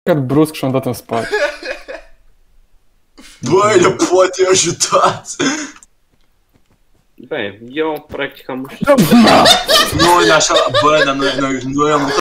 brusc și am dat în spate. Băi, ne poate ajutați! Băi, eu practic am ușit. Noi așa, bă, dar noi am